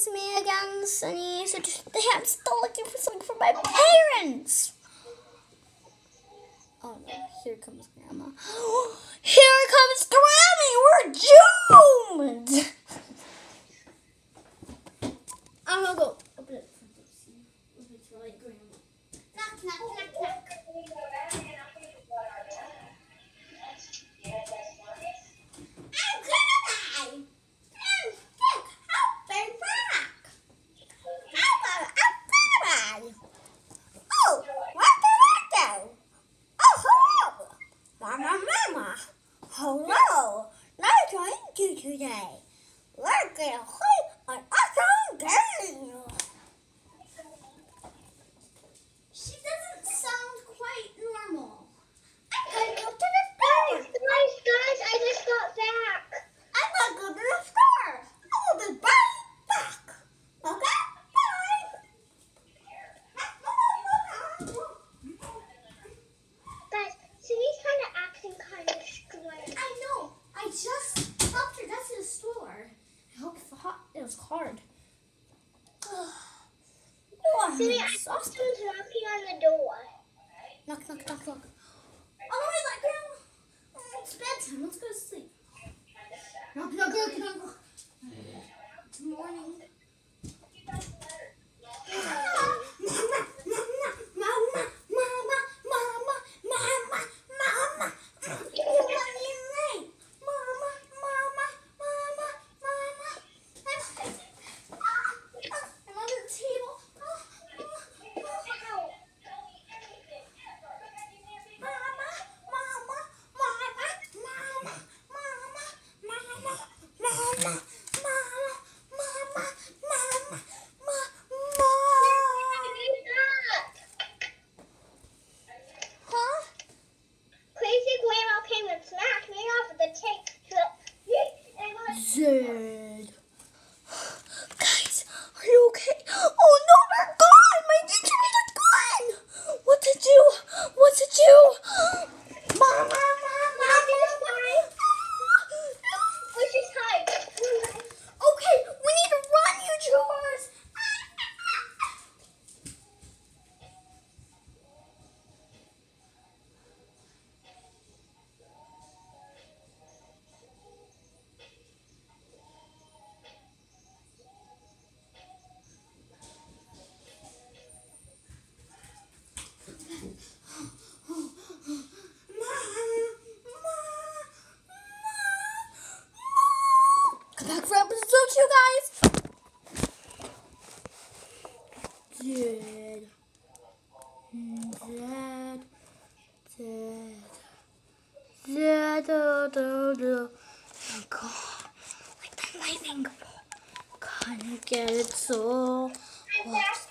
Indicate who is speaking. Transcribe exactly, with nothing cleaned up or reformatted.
Speaker 1: it's me again, Sunny. So today I'm still looking for something for my parents. Oh no, here comes Grandma. Here comes Grammy! We're doomed! I'm gonna go open it for Lucy. If it's really Grandma. Knock, knock, knock, knock. I'm gonna die! I'm sick! Help me back! I'm a, I'm Oh, what did I do? Oh, hello! Mama, Mama! Hello! Nice to meet you today. We're gonna play an awesome game! She doesn't sound quite normal. I'm gonna go to the store!
Speaker 2: Guys, guys, guys, I just got back.
Speaker 1: I'm gonna go to the store! I will be right back! Okay? Bye!
Speaker 2: Guys, Sydney's kind of acting kind of strange.
Speaker 1: I know. I just helped her get to the store. I hope it's hot. It was hard. Oh, I'm
Speaker 2: Sydney, I
Speaker 1: exhausted.
Speaker 2: think someone's knocking on the door.
Speaker 1: Knock, knock, knock, knock. Oh, wait, like, Grandma. Oh, it's bedtime. Let's go to sleep. Knock, knock, knock, knock, knock. It's morning. Zed. Guys, are you okay? Oh no, they're gone! My dictionaries are gone! What to do? What to do? Mama, Mama,
Speaker 2: Let's just hide.
Speaker 1: Okay, we need to run, you chores! Come back for episode two, guys! Dead. Dead. Dead. Dead. Oh, oh, oh. Oh, God. Like the lightning. Can't get it so hot.